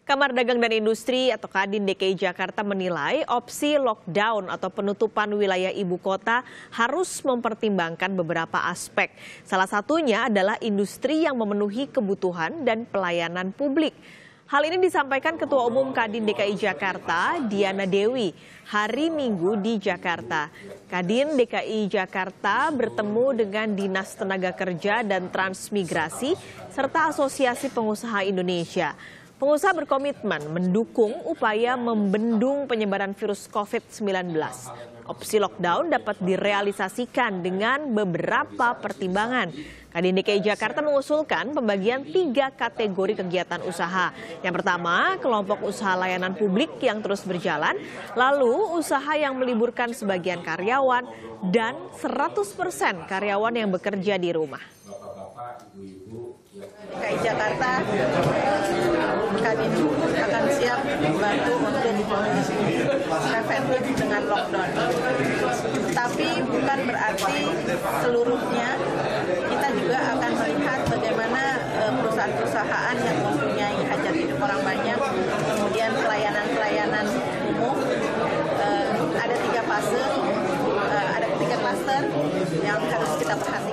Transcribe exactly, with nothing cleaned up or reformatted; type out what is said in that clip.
Kamar Dagang dan Industri atau Kadin D K I Jakarta menilai opsi lockdown atau penutupan wilayah ibu kota harus mempertimbangkan beberapa aspek. Salah satunya adalah industri yang memenuhi kebutuhan dan pelayanan publik. Hal ini disampaikan Ketua Umum Kadin D K I Jakarta, Diana Dewi, hari Minggu di Jakarta. Kadin D K I Jakarta bertemu dengan Dinas Tenaga Kerja dan Transmigrasi serta Asosiasi Pengusaha Indonesia. Pengusaha berkomitmen mendukung upaya membendung penyebaran virus COVID sembilan belas. Opsi lockdown dapat direalisasikan dengan beberapa pertimbangan. Kadin D K I Jakarta mengusulkan pembagian tiga kategori kegiatan usaha. Yang pertama, kelompok usaha layanan publik yang terus berjalan, lalu usaha yang meliburkan sebagian karyawan, dan seratus persen karyawan yang bekerja di rumah. D K I Jakarta Kadin akan siap membantu untuk preventif dengan lockdown. Tapi bukan berarti seluruhnya, kita juga akan melihat bagaimana perusahaan-perusahaan yang mempunyai hajat hidup orang banyak, kemudian pelayanan-pelayanan umum, ada tiga fase, ada tiga klaster yang harus kita perhatikan.